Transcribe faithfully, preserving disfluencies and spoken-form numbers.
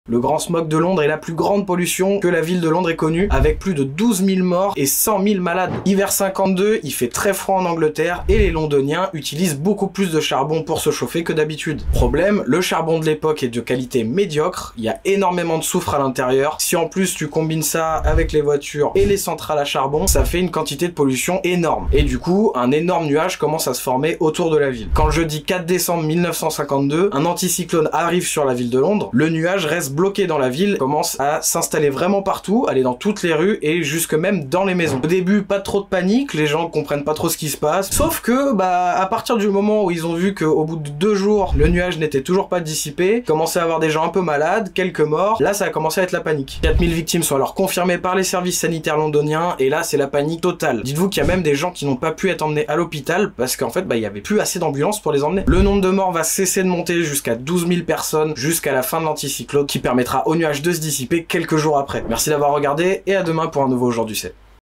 Le Grand Smog de Londres est la plus grande pollution que la ville de Londres ait connue, avec plus de douze mille morts et cent mille malades. Hiver cinquante-deux, il fait très froid en Angleterre et les Londoniens utilisent beaucoup plus de charbon pour se chauffer que d'habitude. Problème, le charbon de l'époque est de qualité médiocre, il y a énormément de soufre à l'intérieur. Si en plus tu combines ça avec les voitures et les centrales à charbon, ça fait une quantité de pollution énorme. Et du coup, un énorme nuage commence à se former autour de la ville. Quand le jeudi quatre décembre mille neuf cent cinquante-deux, un anticyclone arrive sur la ville de Londres, le nuage reste bloqué dans la ville, commence à s'installer vraiment partout, aller dans toutes les rues et jusque même dans les maisons. Au début, pas trop de panique, les gens comprennent pas trop ce qui se passe, sauf que, bah, à partir du moment où ils ont vu qu'au bout de deux jours, le nuage n'était toujours pas dissipé, commençait à avoir des gens un peu malades, quelques morts, là ça a commencé à être la panique. quatre mille victimes sont alors confirmées par les services sanitaires londoniens, et là c'est la panique totale. Dites-vous qu'il y a même des gens qui n'ont pas pu être emmenés à l'hôpital, parce qu'en fait, bah, il y avait plus assez d'ambulances pour les emmener. Le nombre de morts va cesser de monter jusqu'à douze mille personnes, jusqu'à la fin de l'anticyclone, qui permettra au nuage de se dissiper quelques jours après. Merci d'avoir regardé et à demain pour un nouveau Jour du sept.